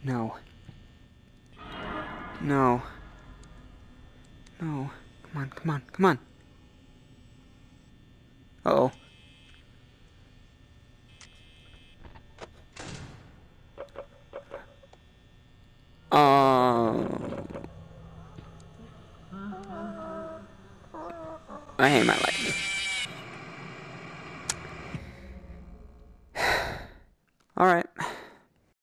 No. No. No. Come on, come on, come on. Uh-oh. I hate my life. Alright.